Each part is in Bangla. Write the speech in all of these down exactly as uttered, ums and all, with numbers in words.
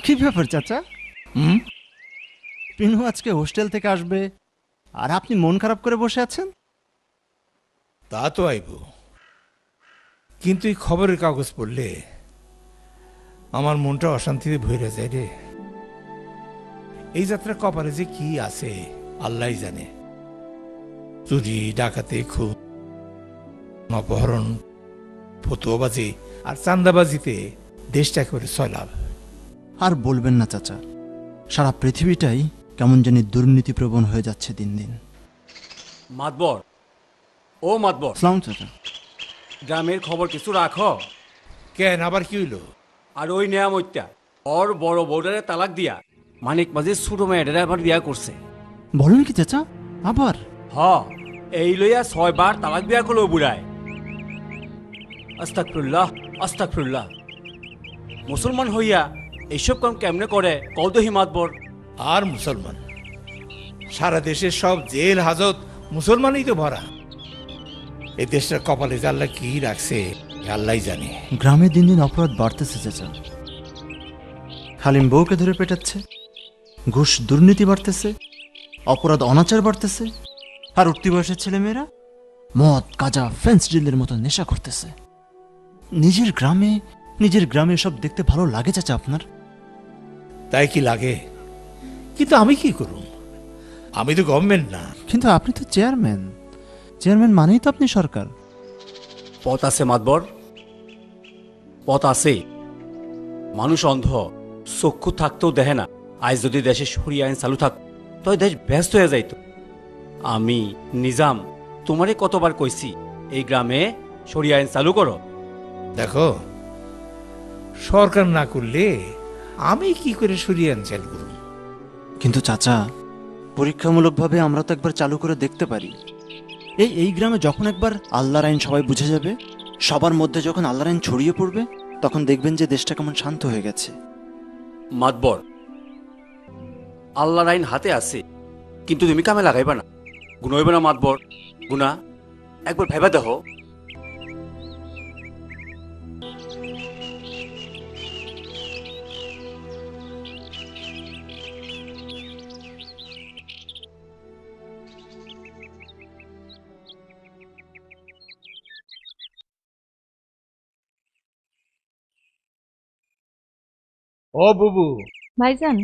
কি ব্যাপার চাচা? হুম, পিনু আজকে হোস্টেল থেকে আসবে আর আপনি মন খারাপ করে বসে আছেন? তা তো আইব, কিন্তু এই খবরের কাগজ পড়লে আমার মনটা অশান্তিতে ভরে যায় রে। এই যাত্রার কপালে যে কি আছে আল্লাহ জানে। চুরি, ডাকাতি, খুন, অপহরণ, ফতুয়াবাজি আর চান্দাবাজিতে দেশটা একেবারে সয়লাভ। আর বলবেন না চাচা, সারা পৃথিবীটাই কেমন জানি দুর্নীতিপ্রবণ হয়ে যাচ্ছে দিন দিন। মাতবর, ও মাতবর, সালাম চাচা। গ্রামের খবর কিছু রাখো। কেন আবার কি হইল? আর ওই নেয়ামত্যা ওর বড় বউডারে তালাক দিয়া মানিক মাঝে ছোট মেয়েটারে আবার বিয়া করছে। বলেন কি চাচা? আবার? হ, এই লইয়া ছয়বার তালাক বিয়া করলো বুড়ায়। আস্তাগফিরুল্লাহ, আস্তাগফিরুল্লাহ। মুসলমান হইয়া এইসব কাম কেমনে করে কৌদহি মাতবর? আর মুসলমান, সারা দেশের সব জেল হাজত মুসলমানই তো ভরা। এই দেশটার কপালে যে আল্লাহ কি রাখছে আল্লাহ জানে। গ্রামে দিন দিন অপরাধ বাড়তেছে চাচা। হালিম বউকে ধরে পেটাচ্ছে, ঘুষ দুর্নীতি বাড়তেছে, অপরাধ অনাচার বাড়তেছে, আর উঠতি বয়সের ছেলেমেয়েরা মদ, গাঁজা, ফেন্স ডিলের মতো নেশা করতেছে। নিজের গ্রামে নিজের গ্রামে সব দেখতে ভালো লাগে চাচা আপনার? তাই কি লাগে, কিন্তু আমি কি করুম? আমি তো গভর্নমেন্ট না। কিন্তু আপনি তো চেয়ারম্যান, চেয়ারম্যান মানেই তো আপনি সরকার। পথ আছে মাতবর, পথ আছে। মানুষ অন্ধ, চক্ষু থাকতেও দেখে না। আজ যদি দেশে সরিয়ে আইন চালু থাক তো দেশ ব্যস্ত হয়ে যাইত। আমি নিজাম তোমারে কতবার কইছি এই গ্রামে সরিয়ে আইন চালু করো। দেখো, সরকার না করলে আমি কি করে সরিয়ে আনছেন করুন? কিন্তু চাচা, পরীক্ষামূলকভাবে আমরা তো একবার চালু করে দেখতে পারি। এই এই গ্রামে যখন একবার আল্লাহর আইন সবাই বুঝে যাবে, সবার মধ্যে যখন আল্লাহর আইন ছড়িয়ে পড়বে, তখন দেখবেন যে দেশটা কেমন শান্ত হয়ে গেছে। মাতবর, আল্লাহর আইন হাতে আছে, কিন্তু তুমি কামে লাগাইবা না। গুণ হইবে না মাতবর, গুণা একবার ভেবা দেখো। ও বুবু। ভাইজান,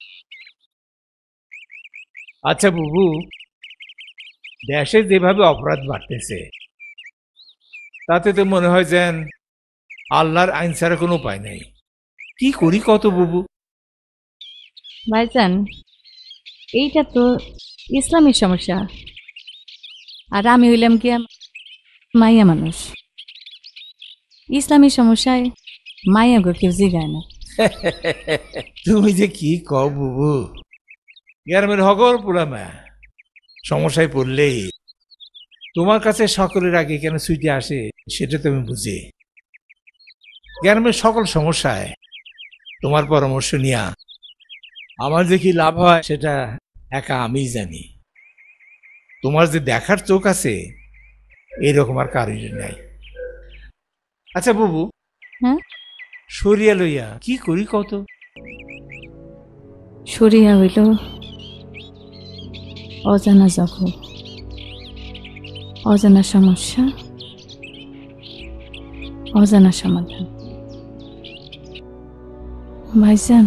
আচ্ছা বুবু, দেশে যেভাবে অপরাধ বাড়তেছে তাতে তো মনে হয় যেন আল্লাহর আইন ছাড়া কোনো উপায় নেই। কি করি কত বুবু? ভাইজান, এইটা তো ইসলামের সমস্যা, আর আমি হইলাম কি মাইয়া মানুষ। ইসলামী সমস্যায় মাইয়া গো কেউ জিগায় না। তুমি যে কি কও বুবু, গ্রামের হগর পুরামা সমস্যায় পড়লেই তোমার কাছে সকলের আগে কেন ছুটে আসে সেটা তুমি বুঝে। গ্রামের সকল সমস্যায় তোমার পরামর্শ নিয়া আমার যে কি লাভ হয় সেটা একা আমিই জানি। তোমার যে দেখার চোখ আছে এরকম আর কারোর নাই। আচ্ছা বুবু, হ্যাঁ, সরিয়া লইয়া কি করি কত? সরিয়া হইল অজানা জখম, অজানা সমস্যা, অজানা সমাধান। ভাইজান,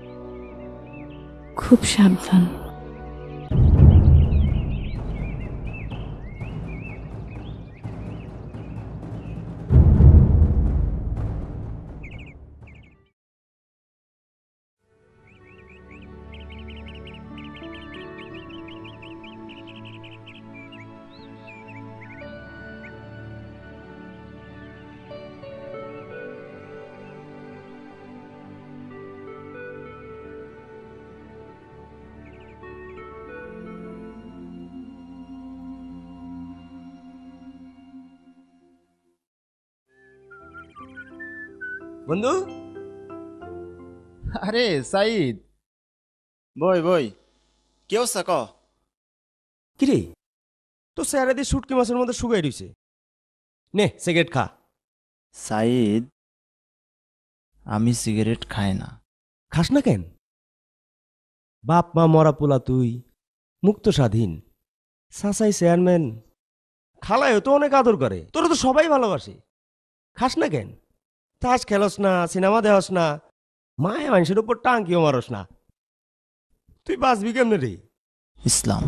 খুব সাবধান। বন্ধু, আরে সাইদ, বই বই, কি অবস্থা ক? কিরে তো স্যারে দিয়ে শুটকি মাছের মধ্যে শুকাই রইছে। নে সিগারেট খা। সাইদ, আমি সিগারেট খাই না, খাস না কেন? বাপ মা মরা পোলা তুই, মুক্ত স্বাধীন, সাসাই চেয়ারম্যান, খালায়ও তো অনেক আদর করে, তোরা তো সবাই ভালোবাসে। খাস না কেন? তাস খেলস না, সিনেমা দেহস না, মায়া মানুষের উপর টাঙ্কিও মারস না, তুই বাঁচবি কেমনে রে? ইসলাম,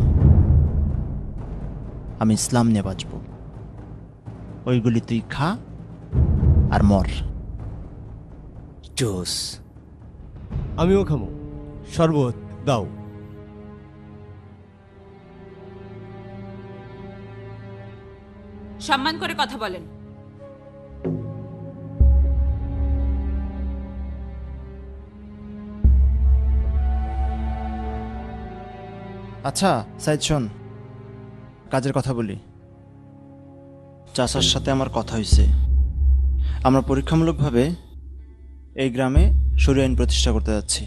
আমি ইসলাম নিয়ে বাঁচব। ওইগুলি তুই খা আর মর। জোস, আমিও খামো। শরবত দাও। সম্মান করে কথা বলেন। আচ্ছা সাইদ, শোন, কাজের কথা বলি। চাচার সাথে আমার কথা হয়েছে, আমরা পরীক্ষামূলকভাবে এই গ্রামে শরীয় আইন প্রতিষ্ঠা করতে যাচ্ছি।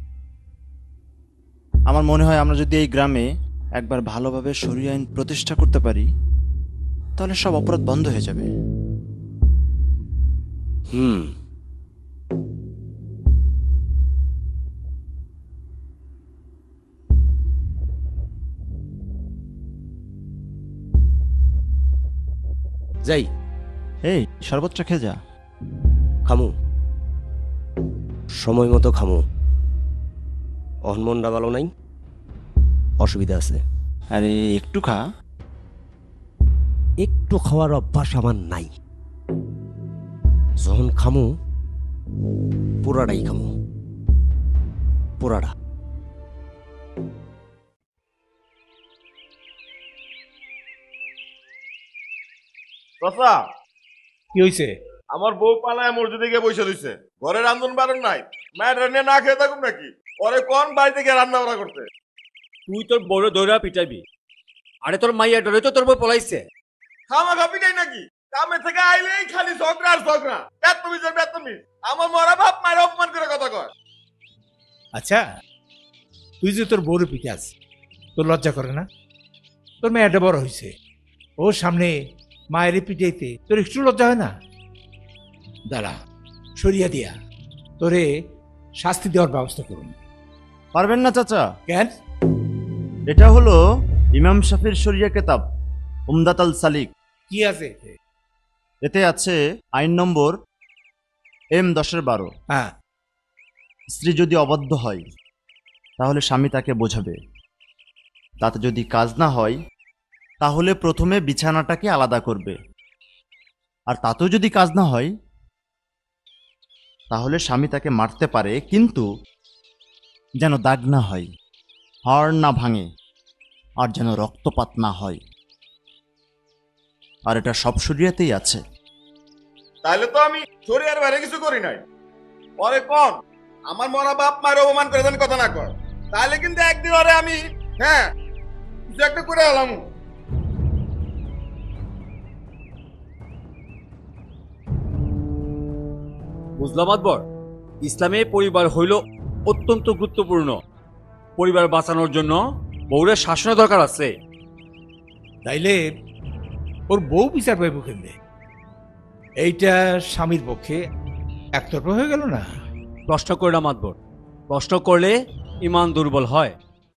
আমার মনে হয় আমরা যদি এই গ্রামে একবার ভালোভাবে শরীয় আইন প্রতিষ্ঠা করতে পারি তাহলে সব অপরাধ বন্ধ হয়ে যাবে। হুম, যাই। এই শরবতটা খেয়ে যা। খামু, সময় মতো খামু। অহনমনটা ভালো নাই, অসুবিধা আছে। আরে একটু খা। একটু খাওয়ার অভ্যাস আমার নাই। যখন খামু পুরাটাই খামু, পুরাটা। চাচা, কি হয়েছে? আমার বউ পালায় মসজিদে গিয়ে বসে রয়েছে, ঘরে রান্ধন বাড়ন নাই, মায়ের রান্না না খেয়ে থাকুন নাকি? পরে কোন বাড়িতে গিয়ে রান্না বাড়া করতে? তুই তোর বড় দৌড়া পিটাবি। আরে তোর মাইয়া ডরে তো তোর বই পলাইছে। খামা খাবি নাই নাকি? কামে থেকে আইলেই খালি ঝগড়া আর ঝগড়া, বেতমিজ আর বেতমিজ। আমার মরা বাপ মায়ের অপমান করে কথা কয়। আচ্ছা, তুই যে তোর বউরে পিটাস, তোর লজ্জা করে না? তোর মেয়েটা বড় হয়েছে, ওর সামনে মায়ের পিটাইতে তোর একটু লজ্জা হয় না? দাঁড়া, সরিয়া দিয়া তোরে শাস্তি দেওয়ার ব্যবস্থা করুন। পারবেন না চাচা? কেন? এটা হলো ইমাম শাফির শরিয়া কিতাব উমদাত আল সালিক। কি আছে এতে? এতে আছে আইন নম্বর এম দশের বারো। হ্যাঁ, স্ত্রী যদি অবাধ্য হয় তাহলে স্বামী তাকে বোঝাবে, তাতে যদি কাজ না হয় তাহলে প্রথমে বিছানাটাকে আলাদা করবে, আর তাতেও যদি কাজ না হয় তাহলে স্বামী তাকে মারতে পারে, কিন্তু যেন দাগ না হয়, হাড় না ভাঙে, আর যেন রক্তপাত না হয়। আর এটা সব শরিয়াতেই আছে। তাহলে তো আমি শরীরের বাইরে কিছু করি নাই। পরে কোন আমার মরা বাপ মায়ের অপমান করে যেন কথা না কর, তাহলে কিন্তু একদিন ওরে আমি হ্যাঁ কিছু একটা করে এলাম। বুঝলাম আকবর, ইসলামে পরিবার হইল অত্যন্ত গুরুত্বপূর্ণ। পরিবার বাঁচানোর জন্য বউরের শাসনের দরকার আছে। তাইলে ওর বউ বিচার পাইব কেমনে? এইটা স্বামীর পক্ষে একতরফা হয়ে গেল না? প্রশ্ন করে না মাতবর, প্রশ্ন করলে ইমান দুর্বল হয়।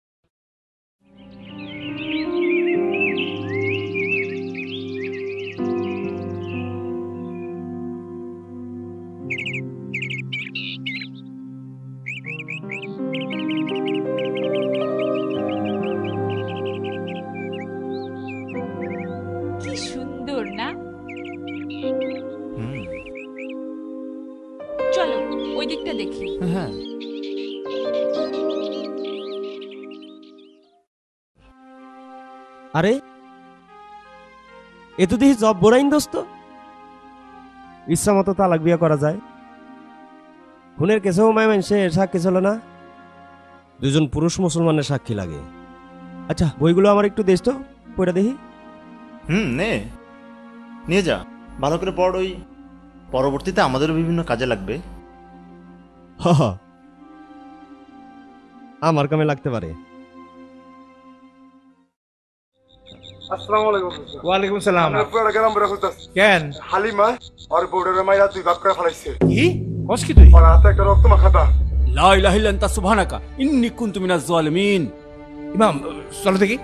কি সুন্দর না? হুম, চলো ওই দিকটা দেখি। হ্যাঁ। আরে এ তো দেখি জব বোরাইন দোস্ত। ইচ্ছা মতো তালাক বিয়া করা যায়। খুনের কেসেও মায় মানুষে সাক্ষী ছিল না, দুজন পুরুষ মুসলমানের সাক্ষী লাগে। আচ্ছা, বইগুলো আমার একটু দেশ তো, পড়ে দেখি। হুম, নে, নিয়ে যা, ভালো করে পড়। ওই পরবর্তীতে আমাদেরও বিভিন্ন কাজে লাগবে। হ হ, আমার কামে লাগতে পারে। আসসালামু আলাইকুম। ওয়ালাইকুম সালাম। আমরা পুরো গ্রাম বের হইতাছি। কেন? হালিমা আর বউডারে মাইরা দুই ভাগ করে ফেলাইছে। কি কস কি তুই? আর হাতে একটা রক্ত মাখাটা। লা ইলাহা ইল্লা আনতা সুবহানাকা ইন্নী কুনতু মিনাজ জালিমিন। ইমাম চলো দেখি।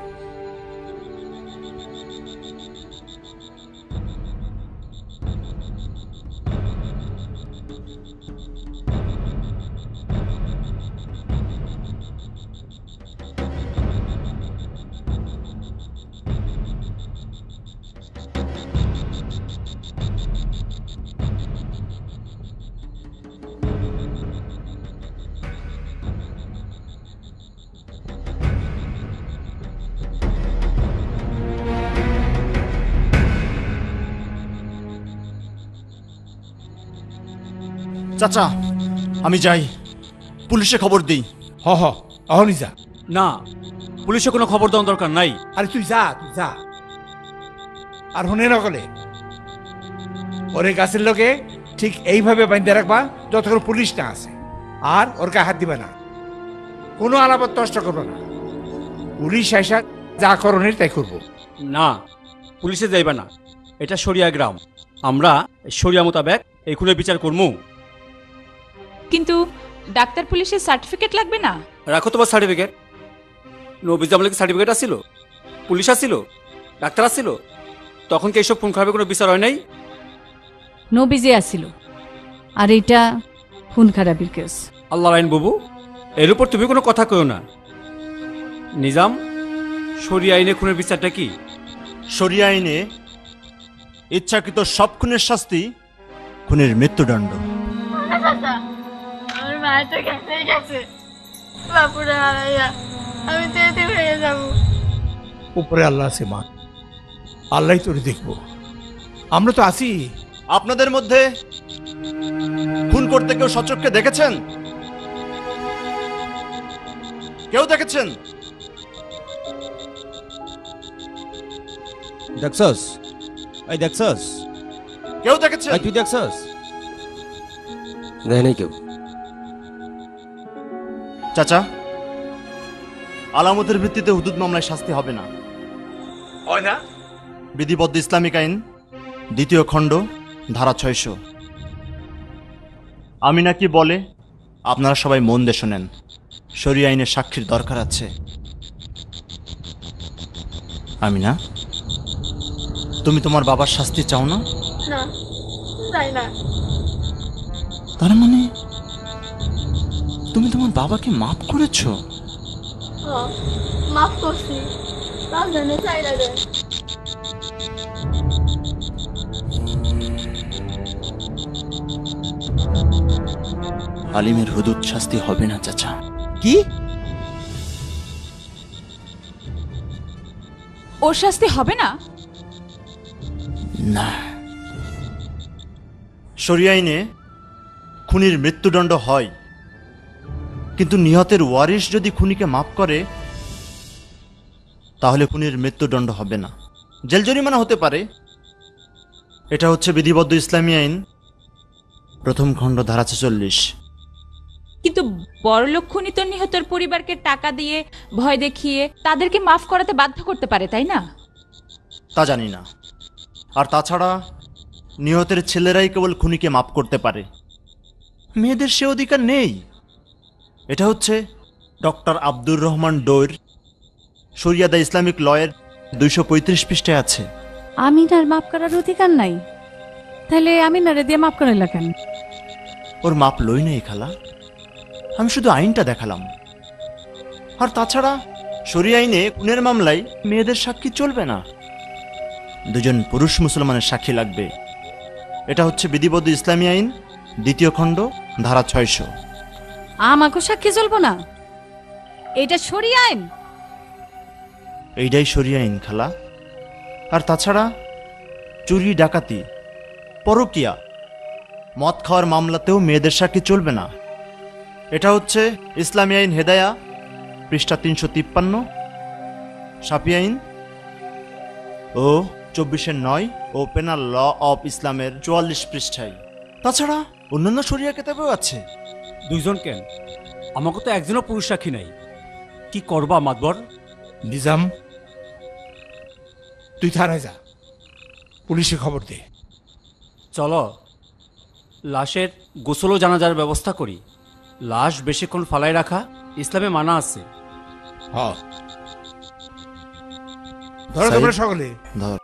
চাচা আমি যাই, পুলিশে খবর দিই। হ হ অহনি যা। না, পুলিশে কোনো খবর দেওয়ার দরকার নাই। আরে তুই যা, তুই যা। আর হনে নকলে ওরে গাছের লোকে ঠিক এইভাবে বাইন্ধে রাখবা যতক্ষণ পুলিশ না আসে, আর ওর গায়ে হাত দিবে না, কোনো আলাপত নষ্ট করবে না। পুলিশ আইসা যা করণের তাই করবো। না, পুলিশে যাইবা না, এটা শরিয়া গ্রাম, আমরা শরিয়া মোতাবেক এই খুনের বিচার করমু। কিন্তু ডাক্তার পুলিশের সার্টিফিকেট লাগবে না? রাখো তোমার সার্টিফিকেট। নবীজ আমলের সার্টিফিকেট আসছিল, পুলিশ আসছিল, ডাক্তার আসছিল, তখন কি এইসব খুন খারাপের কোনো বিচার হয় নাই? নবীজে আসিল, আর এটা খুন খারাপির কেস। আল্লাহ আইন বাবু, এর উপর তুমি কোনো কথা কইও না। নিজাম, শরিয়া আইনে খুনের বিচারটা কি? শরিয়া আইনে ইচ্ছাকৃত সব খুনের শাস্তি খুনের মৃত্যুদণ্ড। আমার মায়ের তো গেছেই গেছে, বাপুরা হারাইয়া আমি তো এতে হয়ে যাবো। উপরে আল্লাহ আছে মা, আল্লাহ তোরে দেখবো, আমরা তো আছি। আপনাদের মধ্যে খুন করতে কেউ সচক্ষে দেখেছেন? কেউ দেখেছেন? দেখছস? এই দেখছস? কেউ দেখেছেন? এই তুই দেখছস? দেখ নাই কেউ। চাচা, আলামতের ভিত্তিতে হুদুদ মামলায় শাস্তি হবে না। হয় না? বিধিবদ্ধ ইসলামিক আইন দ্বিতীয় খণ্ড ধারা ছয়শো। আমি নাকি বলে আপনারা সবাই মন দিয়ে শোনেন, শরিয়া আইনের সাক্ষীর দরকার আছে। আমি না, তুমি তোমার বাবার শাস্তি চাও না? না, চাই না। তার মানে তুমি তোমার বাবাকে মাফ করেছো? হ, মাফ করছি, তার জন্য চাই না রে। আলিমের হুদুদ শাস্তি হবে না চাচা। কি? ওর শাস্তি হবে না? না, শরিয়া আইনে খুনির মৃত্যুদণ্ড হয়, কিন্তু নিহতের ওয়ারিশ যদি খুনিকে মাফ করে তাহলে খুনির মৃত্যুদণ্ড হবে না, জেল জরিমানা হতে পারে। এটা হচ্ছে বিধিবদ্ধ ইসলামী আইন প্রথম খণ্ড ধারা ছেচল্লিশ। কিন্তু বড়লোক খুনি তো নিহতর পরিবারকে টাকা দিয়ে ভয় দেখিয়ে তাদেরকে মাফ করাতে বাধ্য করতে পারে, তাই না? তা জানি না। আর তাছাড়া নিহতের ছেলেরাই কেবল খুনিকে মাফ করতে পারে, মেয়েদের সে অধিকার নেই। এটা হচ্ছে ডক্টর আব্দুর রহমান ডোর শরিয়া দ্য ইসলামিক লয়ের দুইশো পঁয়ত্রিশ পৃষ্ঠায় আছে। আমিনার মাফ করার অধিকার নাই, তাহলে আমিনারে দিয়ে মাফ করাইলা কেন? ওর মাপ লই নাই খালা, আমি শুধু আইনটা দেখালাম। আর তাছাড়া শরিয়া আইনে খুনের মামলায় মেয়েদের সাক্ষী চলবে না, দুজন পুরুষ মুসলমানের সাক্ষী লাগবে। এটা হচ্ছে বিধিবদ্ধ ইসলামী আইন দ্বিতীয় খণ্ড ধারা ছয়শো। আমাকে সাক্ষী চলবো না, এটা শরিয়া আইন। এইটাই শরিয়া আইন খালা। আর তাছাড়া চুরি, ডাকাতি, পরকিয়া, মদ খাওয়ার মামলাতেও মেয়েদের সাক্ষী চলবে না। এটা হচ্ছে ইসলামী আইন হেদায়া পৃষ্ঠা তিনশো তিপ্পান্ন, শাফি আইন ও চব্বিশের নয় ও পেনাল ল অফ ইসলামের চুয়াল্লিশ পৃষ্ঠায়। তাছাড়া অন্যান্য শরিয়া কেতাবেও আছে। দুইজন কেন? আমাকে তো একজনও পুরুষ সাক্ষী নাই, কি করবা মাতবর? নিজাম, তুই থানায় যা, পুলিশে খবর দে। চলো লাশের গোসল ও জানাজার ব্যবস্থা করি। লাশ বেশিক্ষণ ফালাই রাখা ইসলামে মানা আছে। হ্যাঁ, ধরো সাইদ। তোমরা সকলে। ধর।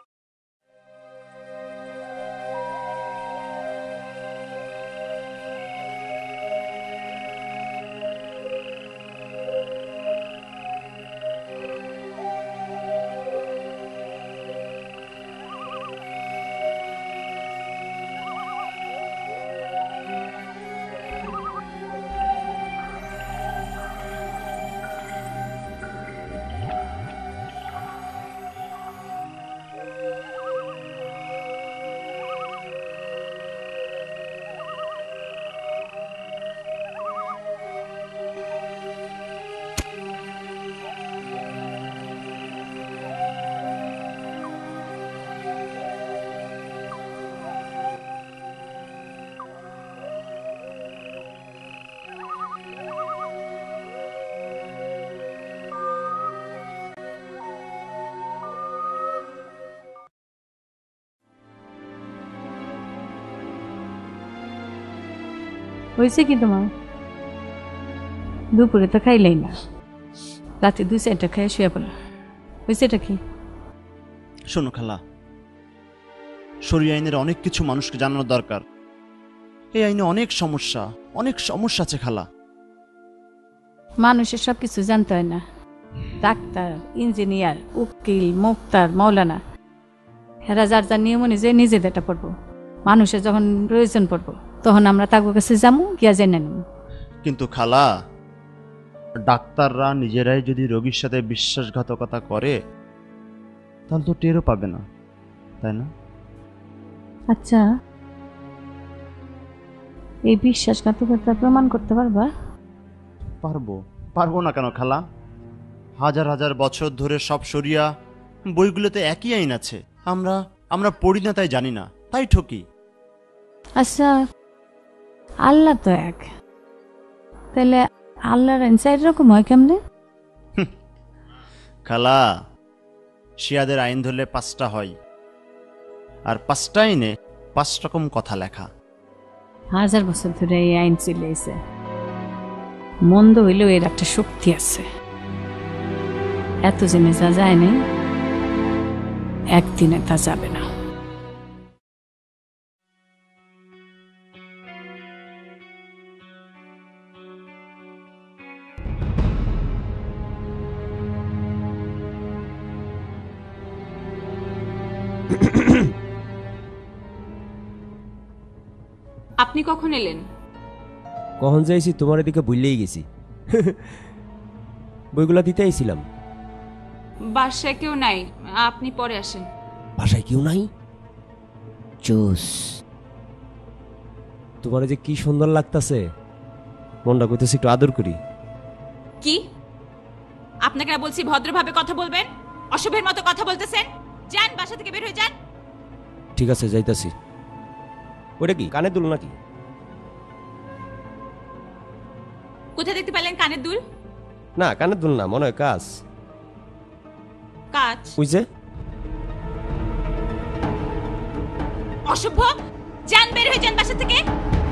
হয়েছে কি তোমার? দুপুরে তো খাইলেই না, রাতে দুই চারটা খাই শুয়ে পড়া। হয়েছেটা কি? শোনো খালা, শরীর আইনের অনেক কিছু মানুষকে জানানো দরকার। এই আইনে অনেক সমস্যা, অনেক সমস্যা আছে খালা। মানুষের সব কিছু জানতে হয় না। ডাক্তার, ইঞ্জিনিয়ার, উকিল, মুক্তার, মৌলানা, হেরা যার যার নিয়ম অনুযায়ী নিজেদেরটা পড়বো। মানুষের যখন প্রয়োজন পড়বো তখন আমরা তার কাছে যাবো, গিয়া জেনে নেব। কিন্তু খালা, ডাক্তাররা নিজেরাই যদি রোগীর সাথে বিশ্বাসঘাতকতা করে তাহলে তো টেরও পাবে না, তাই না? আচ্ছা, এই বিশ্বাসঘাতকতা প্রমাণ করতে পারবা? পারবো, পারবো না কেন খালা? হাজার হাজার বছর ধরে সব শরিয়া বইগুলোতে একই আইন আছে। আমরা আমরা পড়ি না তাই জানি না, তাই ঠকি। আচ্ছা, আল্লাহ তো এক, তাহলে আল্লাহর আইন চার রকম হয় কেমনে? খালা, শিয়াদের আইন ধরলে পাঁচটা হয়, আর পাঁচটা আইনে পাঁচ রকম কথা লেখা। হাজার বছর ধরে এই আইন চলেছে। মন্দ হইলেও এর একটা শক্তি আছে। এত জেনে যা যায় নাই, একদিনে তা যাবে না। আপনি কখন এলেন? কখন যাইছি তোমার এদিকে ভুললেই গেছি। বইগুলা দিতে আইছিলাম। বাসায় কেউ নাই, আপনি পরে আসেন। বাসায় কেউ নাই? জোস, তোমার যে কি সুন্দর লাগতাছে, মনটা কইতেছে একটু আদর করি। কি? আপনাকে না বলছি ভদ্রভাবে কথা বলবেন, অসভ্যের মতো কথা বলতেছেন। যান, বাসা থেকে বের হয়ে যান। ঠিক আছে, যাইতাছি। ওটা কি কানে দুল নাকি? কোথায় দেখতে পেলেন কানের দুল? না, কানে দুল না, মনে হয় কাজ। কাজ? ওই যে অসভ্য, যান, বের হয়ে যান বাসা থেকে।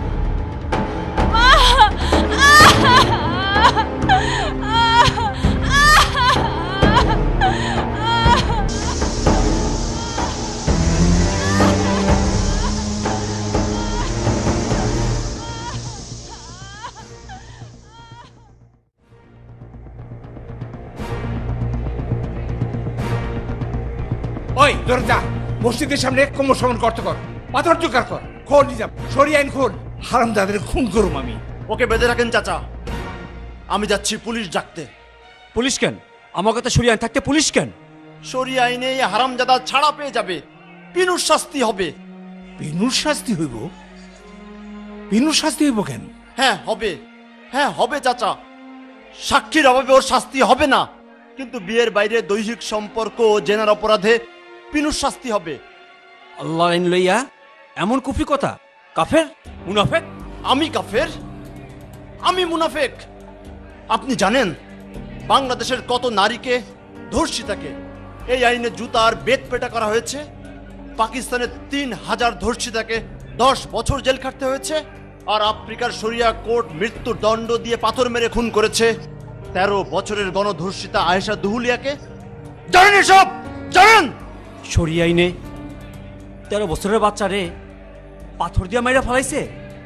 ওই দরজা, মসজিদের সামনে কোমর সমান করতে কর, পাথর জোগাড় কর, খোল নিজাম, সরি আইন খোল। হারাম দাদের খুন করুম আমি। ওকে বেঁধে রাখেন চাচা, আমি যাচ্ছি পুলিশ ডাকতে। পুলিশ কেন? আমার কথা সরিয়ে আইন থাকতে পুলিশ কেন? শরিয়া আইনে এই হারামজাদা ছাড়া পেয়ে যাবে, পিনুর শাস্তি হবে। বিনুর শাস্তি হইব? বিনুর শাস্তি হইব কেন? হ্যাঁ হবে, হ্যাঁ হবে চাচা। সাক্ষীর অভাবে ওর শাস্তি হবে না, কিন্তু বিয়ের বাইরে দৈহিক সম্পর্ক ও জেনার অপরাধে পিনুর শাস্তি হবে। আল্লাহ আইন লইয়া এমন কুফরি কথা? কাফের, মুনাফেক। আমি কাফের? আমি মুনাফেক? আপনি জানেন বাংলাদেশের কত নারীকে, ধর্ষিতাকে এই আইনে জুতার বেত পেটা করা হয়েছে? পাকিস্তানের তিন হাজার ধর্ষিতাকে দশ বছর জেল খাটতে হয়েছে। আর আফ্রিকার শরিয়া কোর্ট মৃত্যুর দণ্ড দিয়ে পাথর মেরে খুন করেছে তেরো বছরের গণধর্ষিতা আয়েশা দুহুলিয়াকে? জানেন এসব? জানেন? শরিয়া আইনে তেরো বছরের বাচ্চারে পাথর দিয়া মাইরা ফেলাইছে।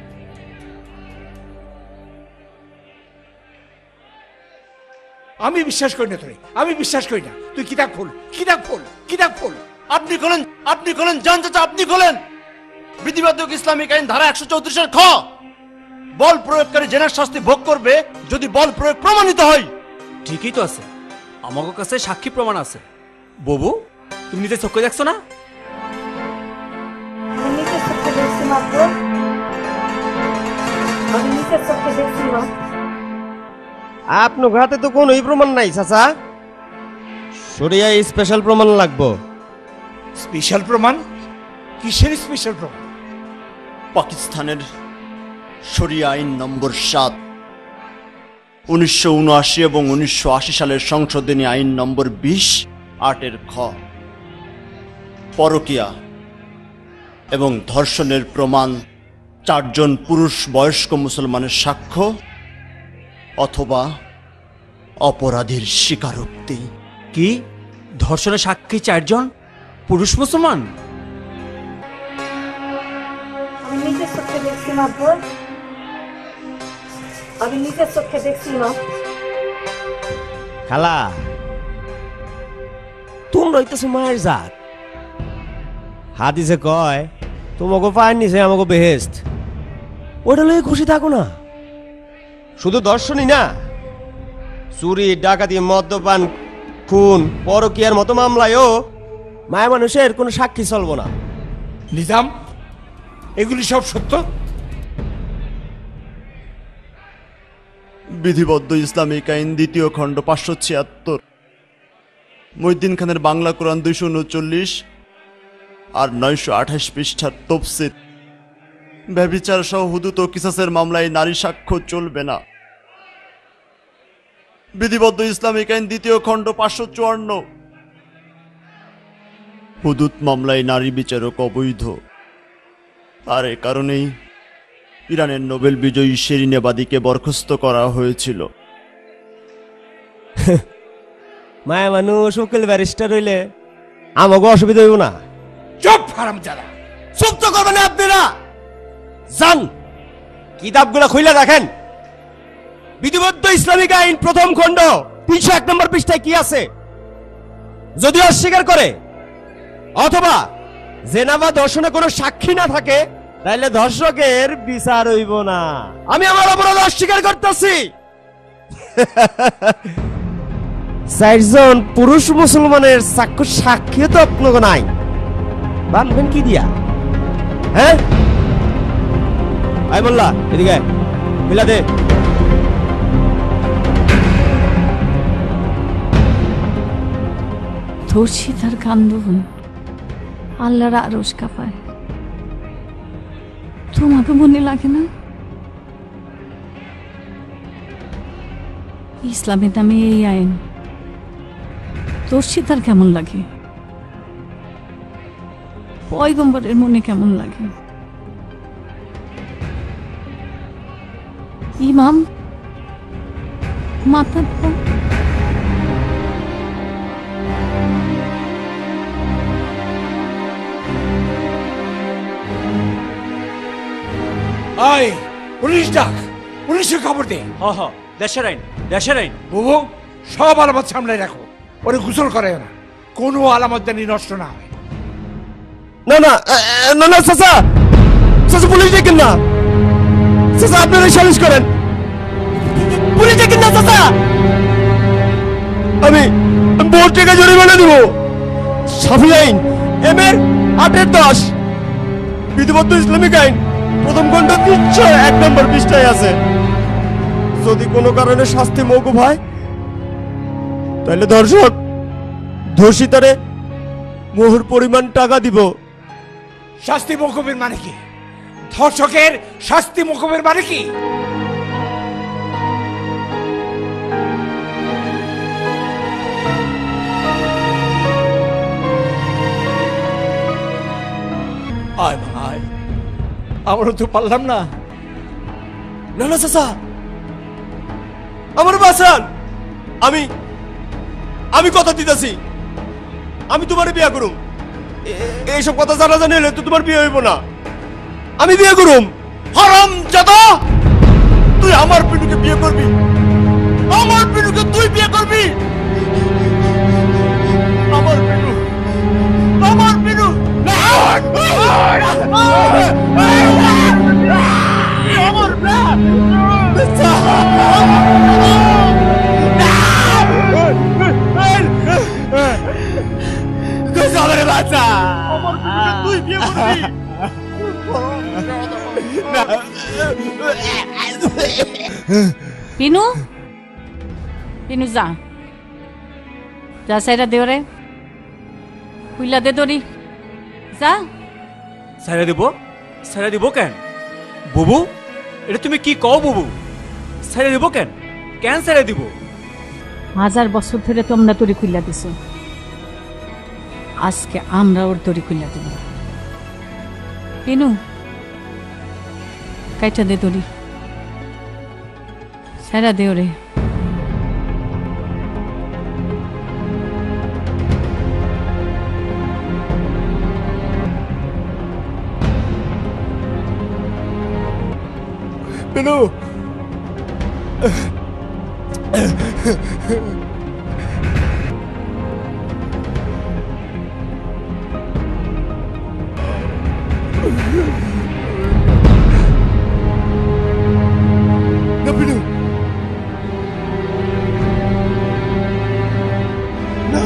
আমি বিশ্বাস করি না, তুই আমি বিশ্বাস করি না। তুই কিতাব খোল, কিতাব খোল, কিতাব খোল। আপনি খোলেন, আপনি খোলেন, জান চাচা আপনি খোলেন। বিধিবাধক ইসলামিক আইন ধারা একশো চৌত্রিশের খ, বল প্রয়োগকারী জেনার শাস্তি ভোগ করবে যদি বল প্রয়োগ প্রমাণিত হয়। ঠিকই তো আছে, আমার কাছে সাক্ষী প্রমাণ আছে। ববু, তুমি নিজে চোখে দেখছো না? আমি নিজের চোখে দেখছি মাত্র, আমি নিজের চোখে দেখছি মা। আপনার হাতে তো কোনোই প্রমাণ নাই চাচা, শরিয়া স্পেশাল প্রমাণ লাগবো। স্পেশাল প্রমাণ? কিসের স্পেশাল প্রমাণ? পাকিস্তানের শরিয়া আইন নম্বর সাত, উনিশশো উনআশি এবং উনিশশো আশি সালের সংশোধনী আইন নম্বর বিশ আটের খ, পরকীয়া এবং ধর্ষণের প্রমাণ চারজন পুরুষ বয়স্ক মুসলমানের সাক্ষ্য অথবা অপরাধীর স্বীকারোক্তি। কি ধর্ষণের সাক্ষী চারজন পুরুষ মুসলমান? আমি নিজের চোখে দেখছি মাত্র, আমি নিজের চোখে দেখছি মা। খালা, তোমরা হইতেছো মায়ের জাত। হাদিসে কয় তোমাকে পায়ের নিচে আমাকে বেহেস্ত। ওটা লয়ে খুশি থাকো না। শুধু দর্শনই না, চুরি, ডাকাতি, মদ্যপান, খুন, পরকীয়ার মতো মামলায়ও মায়া মানুষের কোনো সাক্ষী চলবো না। নিজাম, এগুলি সব সত্য? বিধিবদ্ধ ইসলামিক আইন দ্বিতীয় খণ্ড পাঁচশো ছিয়াত্তর, মহিউদ্দিন খানের বাংলা কোরআন দুইশো উনচল্লিশ আর নয়শো আঠাশ পৃষ্ঠার তফসির, ব্যভিচার সহ হুদুত ও কিসাসের মামলায় নারী সাক্ষ্য চলবে না। বিধিবদ্ধ ইসলামিক আইন দ্বিতীয় খণ্ড পাঁচশো চুয়ান্ন, হুদুত মামলায় নারী বিচারক অবৈধ। আর এ কারণেই ইরানের নোবেল বিজয়ী শেরিন এবাদিকে বরখাস্ত করা হয়েছিল। মায়া মানুষ উকিল ব্যারিস্টার হইলে আমাকে অসুবিধা হইব না। চুপ হারামজাদা! চুপ তো করবেন না আপনারা। যান, কিতাবগুলো খুলে দেখেন। বিধিবদ্ধ ইসলামিক আইন প্রথম খণ্ড তিনশো এক নম্বর পৃষ্ঠায় কি আছে? যদি অস্বীকার করে অথবা জেনা বা ধর্ষণে কোনো সাক্ষী না থাকে, তাহলে ধর্ষকের বিচার হইব না। আমি আমার অপরাধ অস্বীকার করতেছি। চারজন পুরুষ মুসলমানের সাক্ষ্য সাক্ষী তো আপনাকে নাই, বানবেন কি দিয়া? হ্যাঁ, আই মোল্লা এদিকে মিলা দে। ধর্ষিতার কান্দন আল্লাহর আরশ কাঁপায়। তোমাকে মনে লাগে না ইসলামের নামে এই আইন ধর্ষিতার কেমন লাগে? পয়গম্বরের মনে কেমন লাগে? ইমাম মাতা আয়, পুলিশ ডাক, পুলিশের খবর দে। হ হ, দেশের আইন, দেশের আইন। বুবু, সব আলামত সামলাই রাখো, ওরে গোসল করে না, কোনো আলামত জানি নষ্ট না হয়। না না না না চাচা, চাচা পুলিশ ডেকেন না। চাচা আপনারা সালিশ করেন, পুলিশ ডেকেন না চাচা। আমি বহু টাকা জরিমানা দিব। সাফি আইন এম এর আটের দশ, বিধিবদ্ধ ইসলামিক আইন প্রথম খণ্ড তিনশো এক নম্বর পৃষ্ঠায় আছে। যদি কোনো কারণে শাস্তি মওকুফ হয়, তাহলে ধর্ষক ধর্ষিতারে মোহর পরিমাণ টাকা দিব। শাস্তি মকুবের মানে কি? ধর্ষকের শাস্তি মকুবের মানে কি? আয় ভাই, আমরাও তো পারলাম না, না না চাচা, আমার বাঁচান। আমি আমি কথা দিতেছি, আমি তোমার বিয়ে করুম। এ- এইসব কথা জানা জানি হলে তো তোমার বিয়ে হইব না। আমি বিয়ে করুম। হারাম জাদা, তুই আমার পিনুকে বিয়ে করবি? আমার পিনুকে তুই বিয়ে করবি? আমার পিনু, আমার পিনু না! আমার বাচ্চা, আমার পিনুকে তুই বিয়ে করবি? পিনু, পিনু যা যা, সাইরা দে ওরে, খুইলা দে দড়ি, যা। সাইরা দিব? সাইরা দিব কেন বুবু? এটা তুমি কি কও বুবু? সাইরা দিব কেন? কেন সাইরা দিব? হাজার বছর ধরে তোমরা দড়ি খুইলা দিছ, আজকে আমরা ওর দড়ি খুইলা দেব। পিনু, কাইটা দে দড়ি, সাইরা দে ওরে। পিনু, না পিনু, না।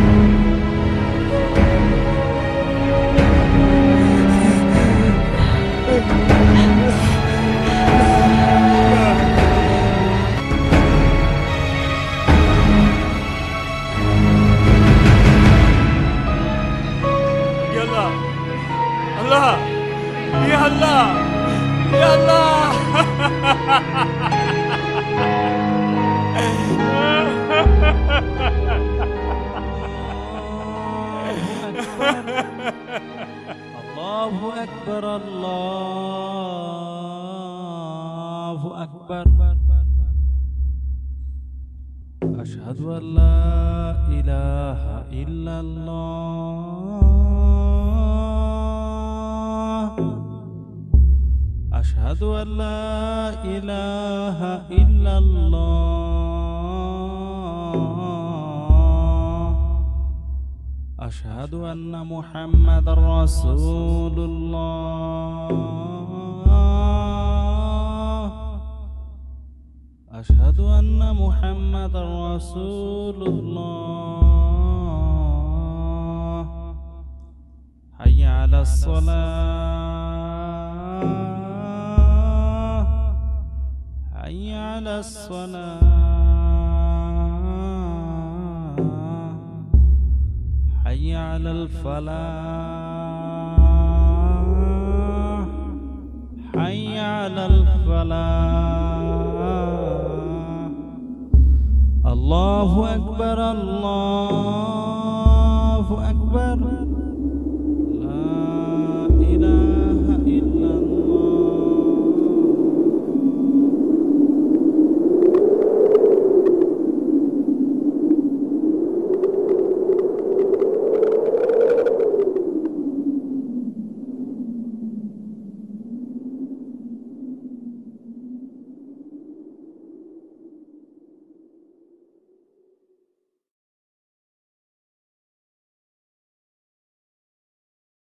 আল্লাহ, ইয়া আল্লাহ, ইয়া আল্লাহ। আল্লাহু আকবার, আল্লাহু আকবার। আশহাদু আল্লা ইলাহা ইল্লাল্লাহ, আশহাদু আল্লা ইলাহা ইল্লাল্লাহ, আশহাদু আন্না মুহাম্মাদার রাসূলুল্লাহ, আশহাদু আন্না মুহাম্মাদার রাসূলুল্লাহ। হাইয়া আলাস সালাহ, হাইয়া আলাস সালাহ, হাইয়া আলাল ফালাহ, হাইয়া আলাল ফালাহ। আল্লাহু আকবার, আল্লাহু আকবার।